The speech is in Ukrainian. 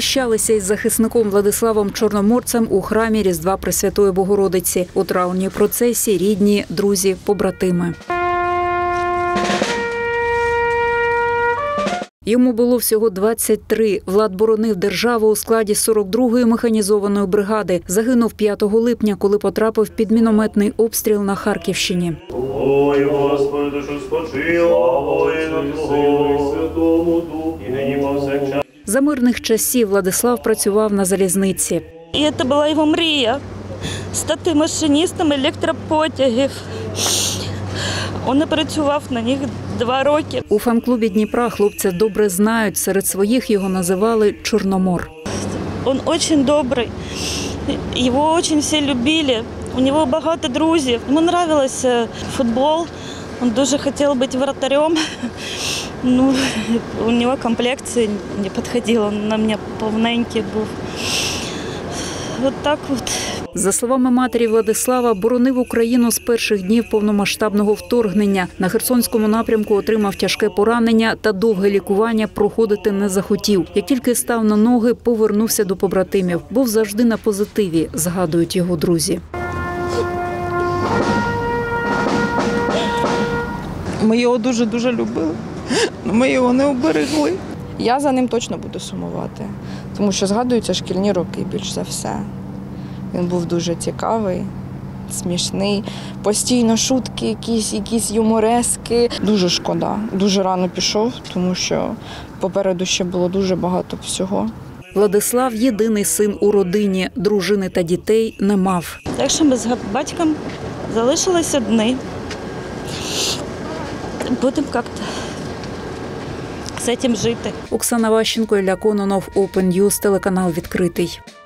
попрощалися із захисником Владиславом Чорноморцем у храмі Різдва Пресвятої Богородиці. У траурній процесії рідні, друзі, побратими. Йому було всього 23. Влад боронив державу у складі 42-ї механізованої бригади. Загинув 5 липня, коли потрапив під мінометний обстріл на Харківщині. Ой, Господи, душу спочила, воїнам Твого, Святому Духу, і нині повсякчас. За мирних часів Владислав працював на залізниці. І це була його мрія – стати машиністом електропотягів. Він працював на них 2 роки. У фан-клубі Дніпра хлопця добре знають. Серед своїх його називали «Чорномор». Він дуже добрий, його дуже всі любили. У нього багато друзів. Йому подобався футбол, він дуже хотів бути воротарем. Ну, у нього комплекція не підходила, він на мене повненький був. От так от. За словами матері Владислава, боронив Україну з перших днів повномасштабного вторгнення. На Херсонському напрямку отримав тяжке поранення та довге лікування проходити не захотів. Як тільки став на ноги, повернувся до побратимів. Був завжди на позитиві, згадують його друзі. Ми його дуже-дуже любили, але ми його не уберегли. Я за ним точно буду сумувати, тому що згадуються шкільні роки більш за все. Він був дуже цікавий, смішний, постійно шутки, якісь юморески. Дуже шкода, дуже рано пішов, тому що попереду ще було дуже багато всього. Владислав – єдиний син у родині, дружини та дітей не мав. Так що ми з батьком залишилися одні. Будемо як-то з цим жити. Оксана Ващенко, Ілля Кононов, Open News, телеканал «Відкритий».